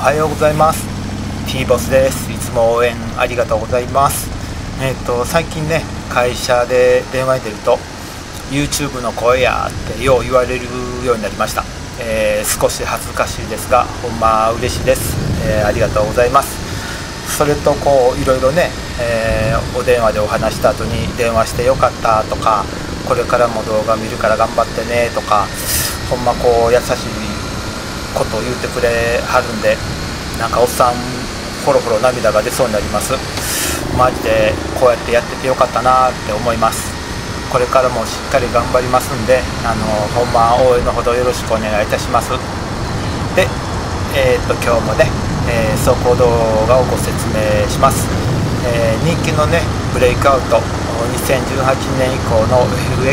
はようございます。 T ボスです。いつも応援ありがとうございます。最近ね、会社で電話に出ると YouTube の声やってよう言われるようになりました。少し恥ずかしいですが、ほんま嬉しいです。ありがとうございます。それといろいろね、お電話でお話した後に電話してよかったとか、これからも動画見るから頑張ってねとか、ほんま優しいことを言ってくれはるんで、なんかおっさんほろほろ涙が出そうになります。マジでこうやってやっててよかったなって思います。これからもしっかり頑張りますんで、ほんま応援のほどよろしくお願いいたします。で、今日もね、走行動画をご説明します。人気のねブレイクアウト、2018年以降の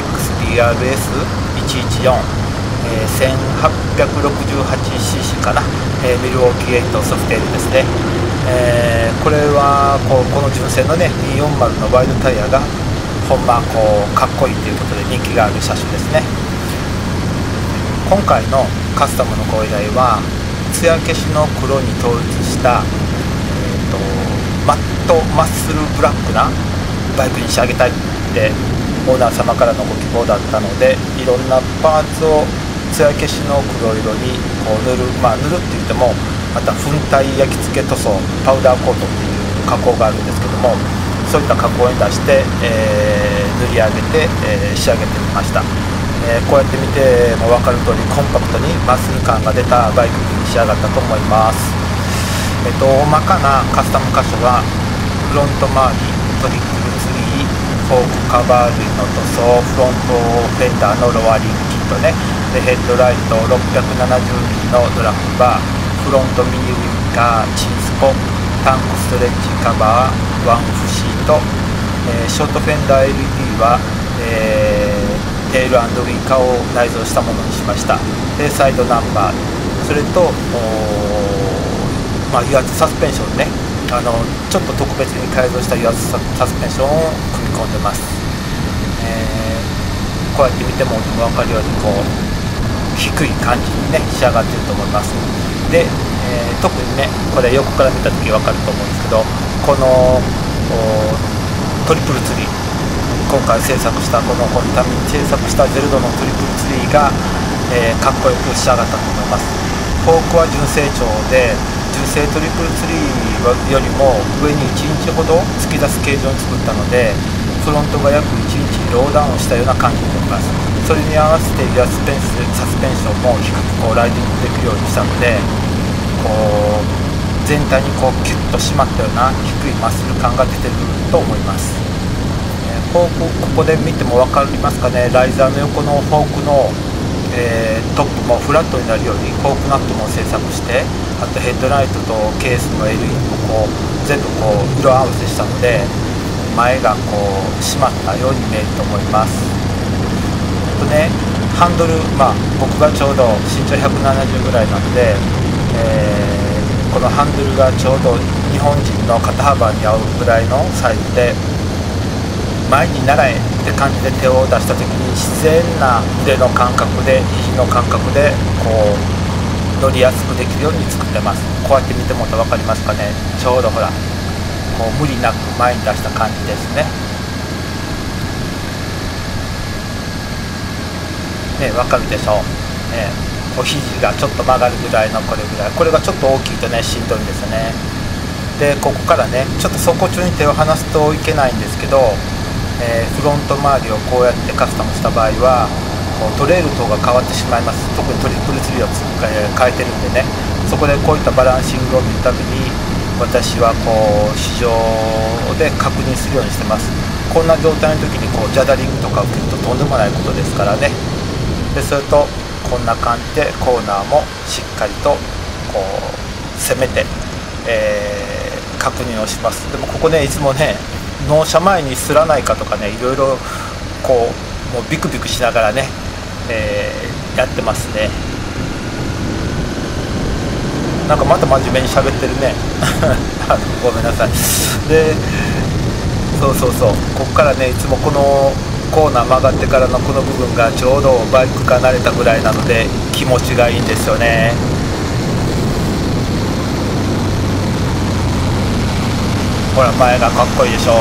FXDRS114、1868cc かな、ミルウォーキー8ソフテールですね。これはこの純正のね240のワイドタイヤがほんまかっこいいということで人気がある車種ですね。今回のカスタムのご依頼は艶消しの黒に統一した、マッスルブラックなバイクに仕上げたいってオーナー様からのご希望だったので、いろんなパーツを艶消しの黒色に塗る、塗るって言ってもまた粉体焼き付け塗装パウダーコートっていう加工があるんですけども、そういった加工に出して、塗り上げて、仕上げてみました。こうやって見ても分かる通りコンパクトにマッスル感が出たバイクに仕上がったと思います。大まかなカスタム箇所はフロント周りトリプルツリー、フォークカバー類の塗装、フロントフェンダーのロワリングキットね、でヘッドライト 670mm のドラッグバー、フロントミニウィンカー、チンスポ、タンクストレッチカバー、ワンフシート、ショートフェンダー LED は、テール&ウィンカーを内蔵したものにしました。でサイドナンバー、それと油圧サスペンションね、ちょっと特別に改造した油圧サスペンションを組み込んでます。こうやって見ても分かるように低い感じにね仕上がっていると思います。で、特にねこれ横から見た時分かると思うんですけど、このトリプルツリー、今回制作したこのために制作したゼルドのトリプルツリーが、かっこよく仕上がったと思います。フォークは純正調で、純正トリプルツリーよりも上に1インチほど突き出す形状に作ったので、フロントが約1インチローダウンしたような感じになります。それに合わせてサスペンションも低くライディングできるようにしたので、全体にキュッと締まったような低いマッスル感が出てると思います。ここで見ても分かりますかね、ライザーの横のフォークの、トップもフラットになるようにフォークナットも製作して、あとヘッドライトとケースの LED も全部色合わせしたので、前が締まったように見えると思います。あとね、ハンドル、僕がちょうど身長170ぐらいなので、このハンドルがちょうど日本人の肩幅に合うぐらいのサイズで、前に習えって感じで手を出した時に自然な腕の感覚で、肘の感覚で乗りやすくできるように作ってます。こうやって見てもらったら分かりますかね、ちょうどほら無理なく前に出した感じですね。分かるでしょう、肘がちょっと曲がるぐらいのこれがちょっと大きいとねしんどいんですよね。でここからねちょっと走行中に手を離すといけないんですけど、フロント周りをこうやってカスタムした場合はトレール等が変わってしまいます。特にトリプルツリーを変えてるんでね、そこでこういったバランシングを見るために私は試乗で確認するようにしてます。こんな状態の時にジャダリングとか受けるととんでもないことですからね。でそれとこんな感じでコーナーもしっかりと攻めて、確認をします。でもここねいつもね納車前にすらないかとかね、いろいろもうビクビクしながらね、やってますね。なんかまた真面目に喋ってるねごめんなさい。でそうここからねいつもこのコーナー曲がってからのこの部分がちょうどバイクが慣れたぐらいなので気持ちがいいんですよね。 ほら前がかっこいいでしょ。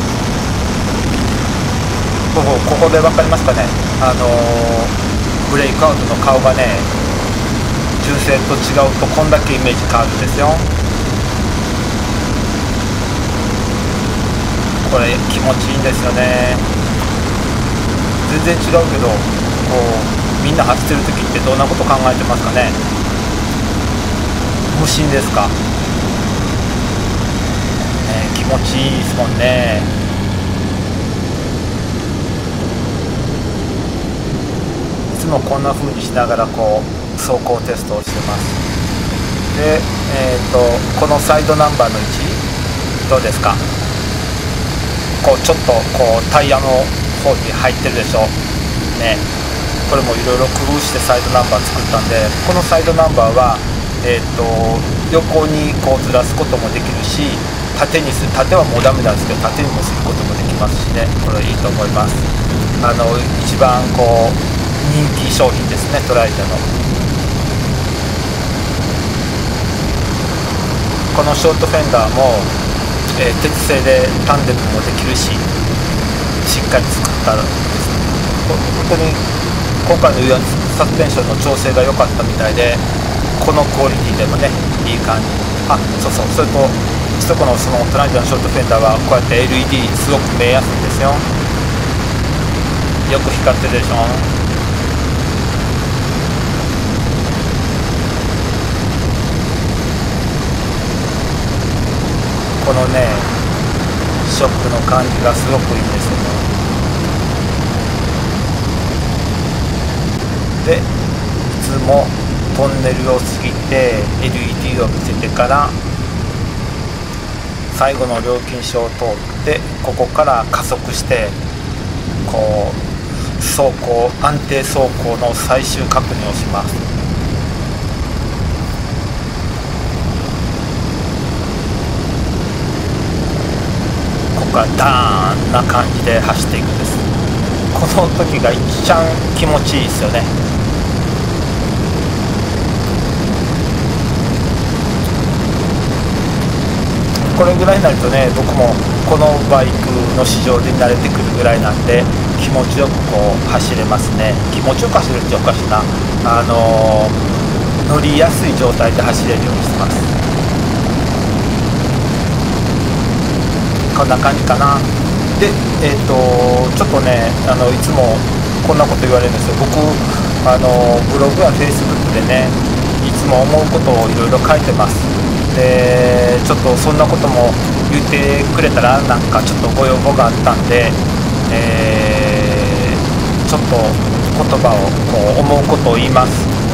ここで分かりますかね。ブレイクアウトの顔がね、純正と違うとこんだけイメージ変わるんですよ。これ気持ちいいんですよね。全然違うけど、みんな走ってる時ってどんなこと考えてますかね。無心ですか、気持ちいいですもんね。いつもこんな風にしながら走行テストをしてます。で、このサイドナンバーの位置どうですか。ちょっとタイヤの方に入ってるでしょね。これもいろいろ工夫してサイドナンバー作ったんで、このサイドナンバーは、横にずらすこともできるし、縦はもうダメなんですけど、縦にもすることもできますしね。これいいと思います。一番人気商品ですね、トライダの。このショートフェンダーも、鉄製でタンデムもできるし、しっかり作ったんです。本当に今回のサスペンションの調整が良かったみたいで、このクオリティでもね、いい感じ。そうそう、それとそこのトライダのショートフェンダーはこうやって LED すごく見えやすいんですよ。よく光ってるでしょ。このね、ショックの感じがすごくいいんですよね。で、いつもトンネルを過ぎて LED を見せてから最後の料金所を通って、ここから加速して安定走行の最終確認をします。ここからダーンな感じで走っていくんです。この時が一番気持ちいいですよね。これぐらいになるとね、僕もこのバイクの市場で慣れてくるぐらいなんで、気持ちよく走れますね。気持ちよく走るっておかしいな、乗りやすい状態で走れるようにしてます。こんな感じかな。で、ちょっとね、いつもこんなこと言われるんですよ。僕ブログやフェイスブックでね、いつも思うことをいろいろ書いてます。で、ちょっとそんなことも言ってくれたら、なんかちょっとご要望があったんで、ちょっと言葉を思うことを言います。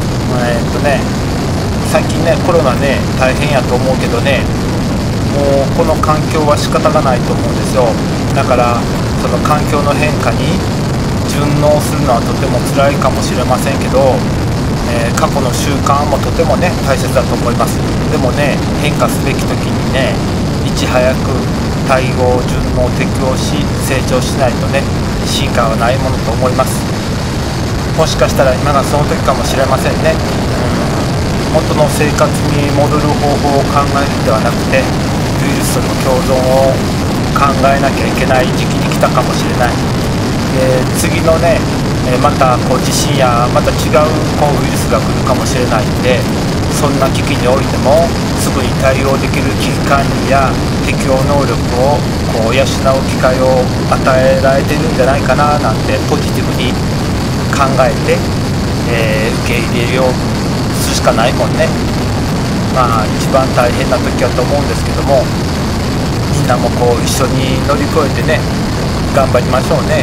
最近ね、コロナね、大変やと思うけどね、もうこの環境は仕方がないと思うんですよ。だからその環境の変化に順応するのはとても辛いかもしれませんけど、過去の習慣もとてもね大切だと思います。でもね、変化すべき時にね、いち早く対応順応適応し成長しないとね、進化はないものと思います。もしかしたら今がその時かもしれませんね。元の生活に戻る方法を考えるのではなくて、ウイルスとの共存を考えなきゃいけない時期に来たかもしれない。次のね、また地震やまた違うウイルスが来るかもしれないんで、そんな危機においてもすぐに対応できる危機管理や適応能力を養う機会を与えられてるんじゃないかななんてポジティブに考えて、受け入れようするしかないもんね。一番大変な時だと思うんですけども、みんなも一緒に乗り越えてね、頑張りましょうね。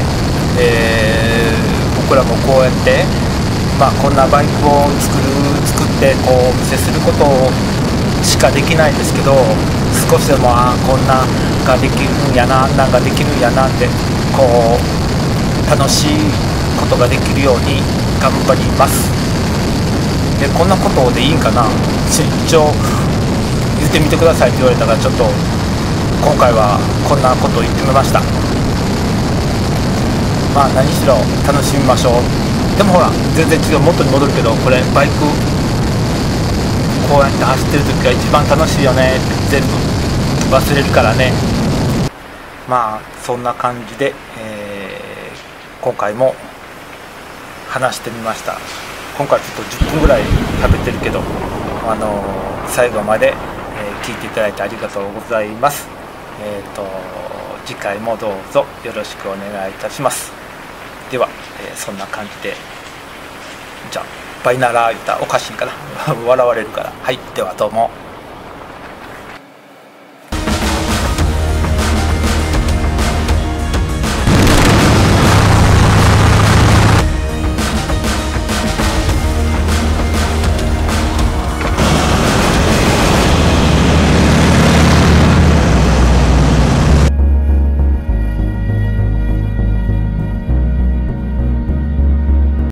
僕らもこうやって、こんなバイクを作ってお見せすることしかできないんですけど、少しでもこんなんができるんやな、あんなんができるんやなって楽しいことができるように頑張ります。で、こんなことでいいんかな、一応言ってみてくださいって言われたから、ちょっと今回はこんなことを言ってみました。何しろ楽しみましょう。でもほら、全然違う、元に戻るけど、これバイクこうやって走ってる時が一番楽しいよねって全部忘れるからね。まあそんな感じで、今回も話してみました。今回ちょっと10分ぐらい喋ってるけど、最後まで、聞いていただいてありがとうございます。次回もどうぞよろしくお願いいたします。では、そんな感じで、じゃあバイナラー言ったらおかしいかな笑われるから。はい、ではどうも。